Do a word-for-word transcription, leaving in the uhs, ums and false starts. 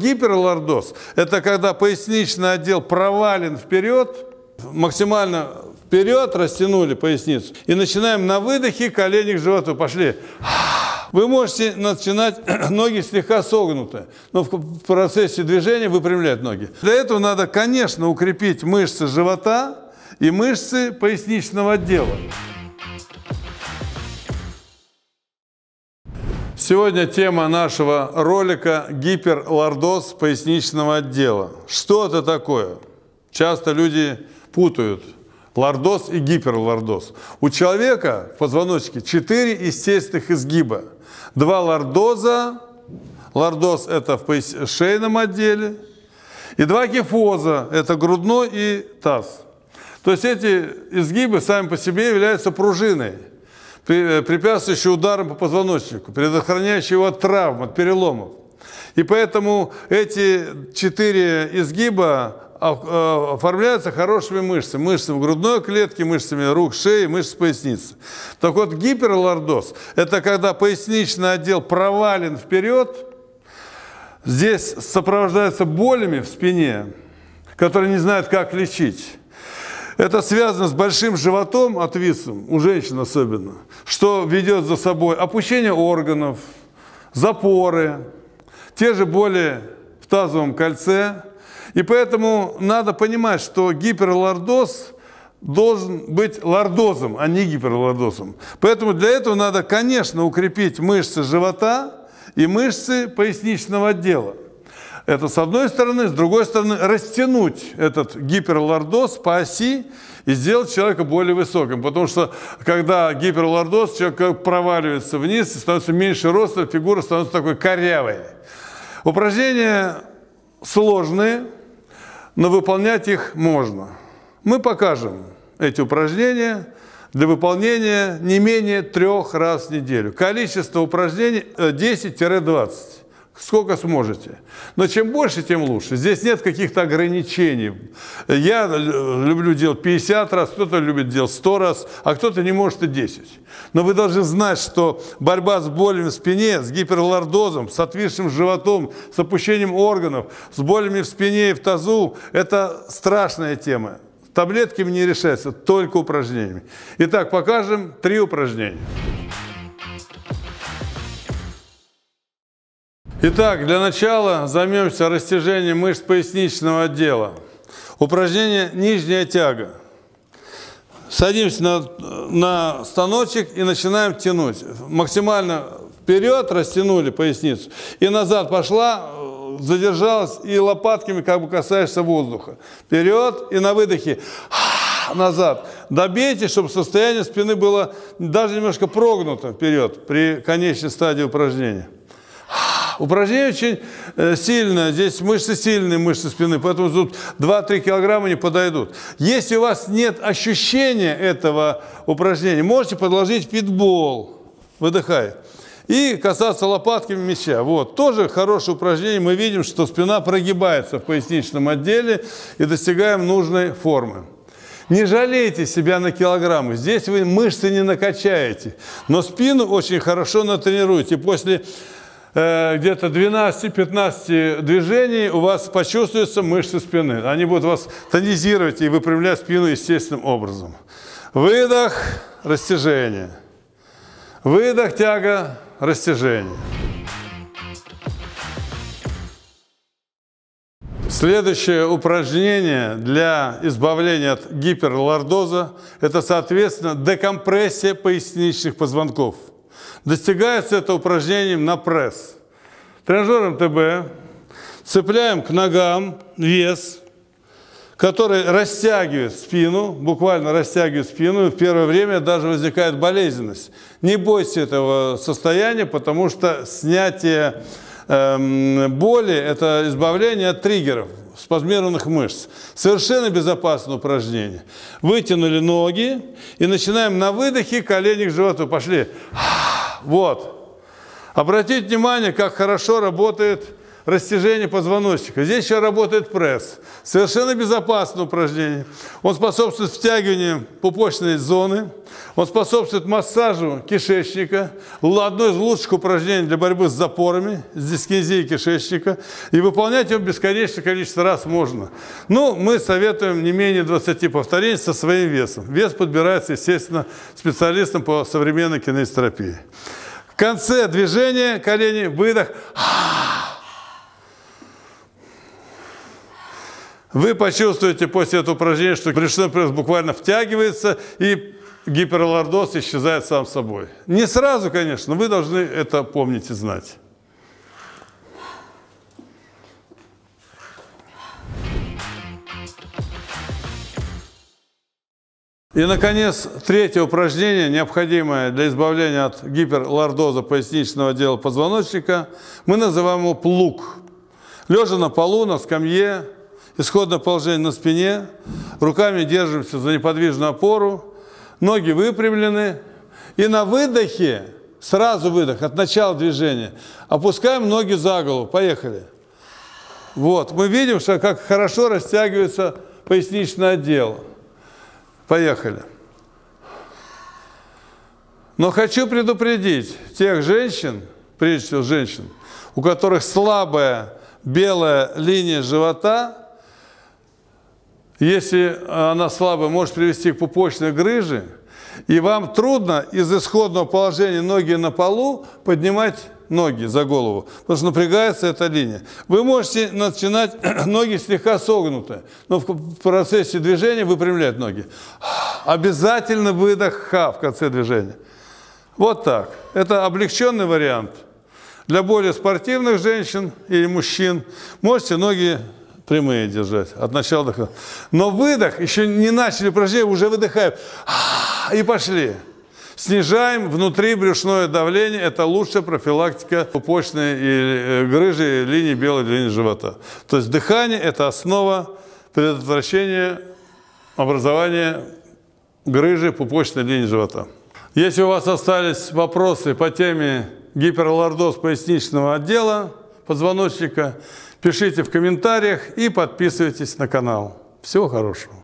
Гиперлордоз – это когда поясничный отдел провален вперед, максимально вперед растянули поясницу. И начинаем на выдохе колени к животу. Пошли. Вы можете начинать ноги слегка согнуты, но в процессе движения выпрямлять ноги. Для этого надо, конечно, укрепить мышцы живота и мышцы поясничного отдела. Сегодня тема нашего ролика – гиперлордоз поясничного отдела. Что это такое? Часто люди путают лордоз и гиперлордоз. У человека в позвоночнике четыре естественных изгиба. Два лордоза, лордоз – это в пояс... шейном отделе, и два кифоза – это грудной и таз. То есть эти изгибы сами по себе являются пружиной, препятствующей ударам по позвоночнику, предохраняющей его от травм, от переломов. И поэтому эти четыре изгиба оформляются хорошими мышцами. Мышцами грудной клетки, мышцами рук, шеи, мышц поясницы. Так вот, гиперлордоз – это когда поясничный отдел провален вперед. Здесь сопровождается болями в спине, которые не знают, как лечить. Это связано с большим животом, отвисом, у женщин особенно, что ведет за собой опущение органов, запоры, те же боли в тазовом кольце. И поэтому надо понимать, что гиперлордоз должен быть лордозом, а не гиперлордозом. Поэтому для этого надо, конечно, укрепить мышцы живота и мышцы поясничного отдела. Это с одной стороны, с другой стороны, растянуть этот гиперлордоз по оси и сделать человека более высоким. Потому что, когда гиперлордоз, человек проваливается вниз, становится меньше роста, фигура становится такой корявой. Упражнения сложные, но выполнять их можно. Мы покажем эти упражнения для выполнения не менее трех раз в неделю. Количество упражнений десять-двадцать. Сколько сможете. Но чем больше, тем лучше. Здесь нет каких-то ограничений. Я люблю делать пятьдесят раз, кто-то любит делать сто раз, а кто-то не может и десять. Но вы должны знать, что борьба с болями в спине, с гиперлордозом, с отвисшим животом, с опущением органов, с болями в спине и в тазу – это страшная тема. Таблетками не решается, только упражнениями. Итак, покажем три упражнения. Итак, для начала займемся растяжением мышц поясничного отдела. Упражнение «Нижняя тяга». Садимся на, на станочек и начинаем тянуть. Максимально вперед растянули поясницу. И назад пошла, задержалась, и лопатками как бы касаешься воздуха. Вперед и на выдохе назад. Добейте, чтобы состояние спины было даже немножко прогнуто вперед при конечной стадии упражнения. Упражнение очень сильное, здесь мышцы сильные, мышцы спины, поэтому тут два-три килограмма не подойдут. Если у вас нет ощущения этого упражнения, можете подложить питбол, выдыхай, и касаться лопатками мяча. Вот, тоже хорошее упражнение, мы видим, что спина прогибается в поясничном отделе и достигаем нужной формы. Не жалейте себя на килограммы, здесь вы мышцы не накачаете, но спину очень хорошо натренируете. После где-то двенадцати-пятнадцати движений у вас почувствуются мышцы спины. Они будут вас тонизировать и выпрямлять спину естественным образом. Выдох, растяжение. Выдох, тяга, растяжение. Следующее упражнение для избавления от гиперлордоза – это, соответственно, декомпрессия поясничных позвонков. Достигается это упражнением на пресс. Тренажером ТБ цепляем к ногам вес, который растягивает спину, буквально растягивает спину, и в первое время даже возникает болезненность. Не бойтесь этого состояния, потому что снятие э, боли – это избавление от триггеров, спазмированных мышц. Совершенно безопасное упражнение. Вытянули ноги и начинаем на выдохе колени к животу. Пошли. Вот. Обратите внимание, как хорошо работает растяжение позвоночника. Здесь еще работает пресс. Совершенно безопасное упражнение. Он способствует втягиванию пупочной зоны. Он способствует массажу кишечника. Одно из лучших упражнений для борьбы с запорами, с дискинезией кишечника. И выполнять его бесконечное количество раз можно. Ну, мы советуем не менее двадцати повторений со своим весом. Вес подбирается, естественно, специалистам по современной кинезитерапии. В конце движения колени, выдох. Вы почувствуете после этого упражнения, что брюшной пресс буквально втягивается, и гиперлордоз исчезает сам собой. Не сразу, конечно, но вы должны это помнить и знать. И, наконец, третье упражнение, необходимое для избавления от гиперлордоза поясничного отдела позвоночника, мы называем его плуг. Лежа на полу, на скамье, исходное положение на спине, руками держимся за неподвижную опору, ноги выпрямлены, и на выдохе, сразу выдох, от начала движения, опускаем ноги за голову. Поехали. Вот, мы видим, что как хорошо растягивается поясничный отдел. Поехали. Но хочу предупредить тех женщин, прежде всего женщин, у которых слабая белая линия живота, если она слабая, может привести к пупочной грыже, и вам трудно из исходного положения ноги на полу поднимать ноги за голову, потому что напрягается эта линия. Вы можете начинать ноги слегка согнуты, но в процессе движения выпрямлять ноги. Обязательно выдох ха в конце движения. Вот так. Это облегченный вариант. Для более спортивных женщин или мужчин можете ноги прямые держать от начала до конца. Но выдох, еще не начали упражнение, уже выдыхаем. И пошли. Снижаем внутрибрюшное давление. Это лучшая профилактика пупочной и грыжи и линии белой линии живота. То есть дыхание – это основа предотвращения образования грыжи пупочной линии живота. Если у вас остались вопросы по теме гиперлордоз поясничного отдела позвоночника, пишите в комментариях и подписывайтесь на канал. Всего хорошего.